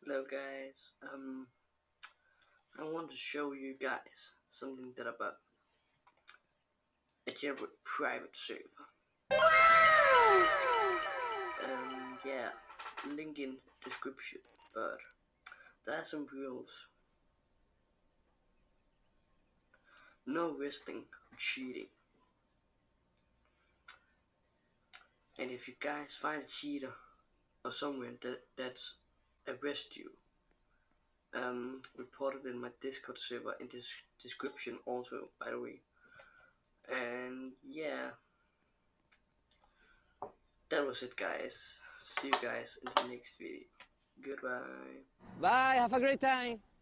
Hello guys, I want to show you guys something that about a Jailbreak private server. Yeah, link in description, but there are some rules. No resting or cheating. And if you guys find a cheater or someone that's arrest you, report it in my Discord server in this description also, by the way. And yeah, that was it guys. See you guys in the next video. Goodbye. Bye, have a great time.